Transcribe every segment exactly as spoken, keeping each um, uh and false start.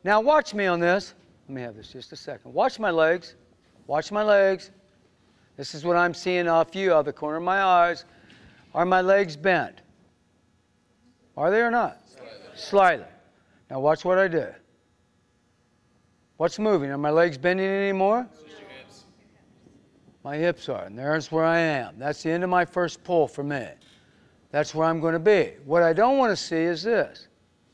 now watch me on this. Let me have this just a second. Watch my legs. Watch my legs. This is what I'm seeing off you, out of the corner of my eyes. Are my legs bent? Are they or not? Slightly. Slightly. Now watch what I do. What's moving? Are my legs bending anymore? Just your hips. My hips are, and there's where I am. That's the end of my first pull for me. That's where I'm going to be. What I don't want to see is this.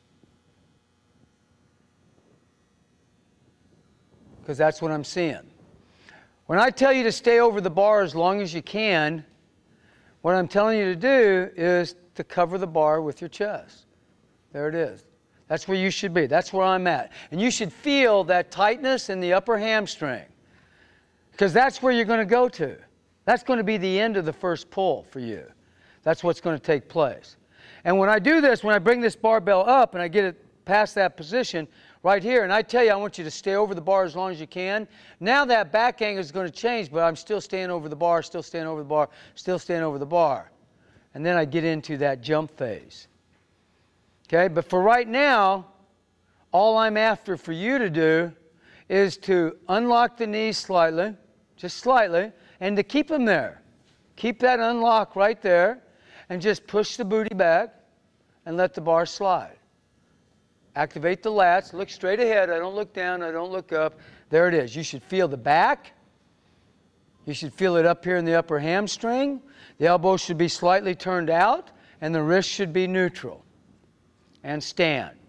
Because that's what I'm seeing. When I tell you to stay over the bar as long as you can, what I'm telling you to do is to cover the bar with your chest. There it is. That's where you should be. That's where I'm at. And you should feel that tightness in the upper hamstring, because that's where you're going to go to. That's going to be the end of the first pull for you. That's what's going to take place. And when I do this, when I bring this barbell up and I get it past that position right here, and I tell you I want you to stay over the bar as long as you can, now that back angle is going to change, but I'm still staying over the bar, still staying over the bar, still staying over the bar. And then I get into that jump phase. Okay, but for right now, all I'm after for you to do is to unlock the knees slightly, just slightly, and to keep them there. Keep that unlock right there, and just push the booty back and let the bar slide. Activate the lats. Look straight ahead. I don't look down. I don't look up. There it is. You should feel the back. You should feel it up here in the upper hamstring. The elbow should be slightly turned out, and the wrist should be neutral. And stand.